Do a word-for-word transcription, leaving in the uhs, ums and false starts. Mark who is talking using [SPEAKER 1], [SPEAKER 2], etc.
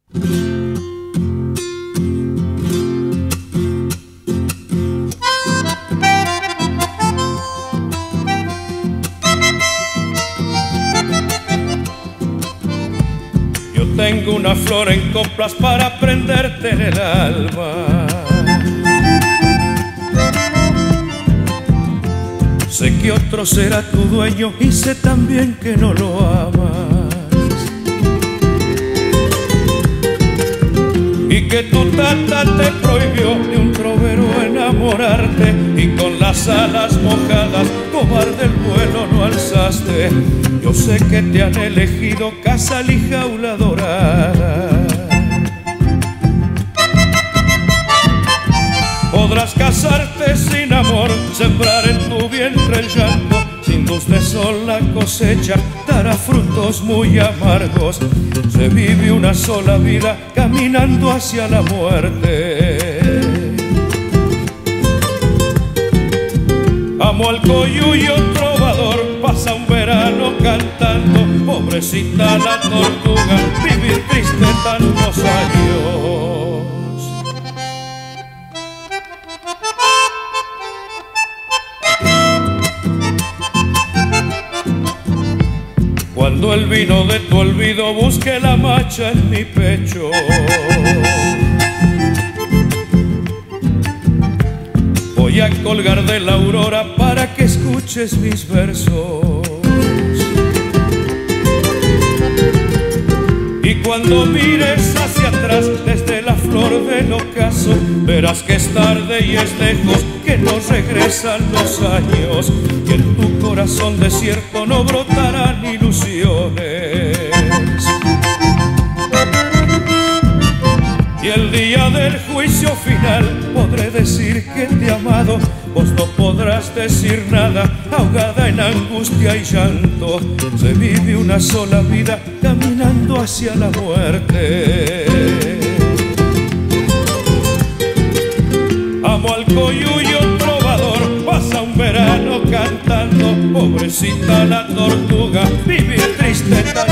[SPEAKER 1] Yo tengo una flor en coplas para prenderte en el alma. Sé que otro será tu dueño y sé también que no lo amas, y que tu tata te prohibió de un trovero enamorarte, y con las alas mojadas cobarde el vuelo no alzaste. Yo sé que te han elegido casal y jaula dorada. Podrás casarte sin amor, sembrar en tu vientre el llanto, sin luz de sol la cosecha dará frutos muy amargos. Se vive una sola vida caminando hacia la muerte. Amo al coyuyo trovador, pasa un verano cantando, pobrecita la tortuga, vivir triste tantos años. Cuando el vino de tu olvido busque la macha en mi pecho, voy a colgar de la aurora para que escuches mis versos. Y cuando mires hacia atrás desde la flor del ocaso, verás que es tarde y es lejos, que no regresan los años, y en tu corazón desierto no brotarán ilusiones. Y el día del juicio final podré decir que te he amado, vos no podrás decir nada, ahogada en angustia y llanto. Se vive una sola vida caminando hacia la muerte. Amo al coyuyo trovador, pasa un verano cantando, pobrecita la tortuga, vivir triste tan